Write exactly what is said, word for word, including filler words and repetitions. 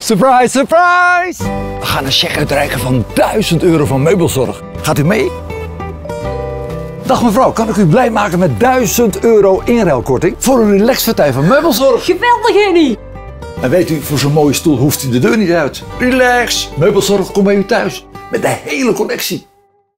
Surprise, surprise! We gaan een cheque uitreiken van duizend euro van Meubelzorg. Gaat u mee? Dag mevrouw, kan ik u blij maken met duizend euro inruilkorting voor een relaxpartij van Meubelzorg? Geweldig, Henny! En weet u, voor zo'n mooie stoel hoeft u de deur niet uit. Relax! Meubelzorg komt bij u thuis met de hele collectie.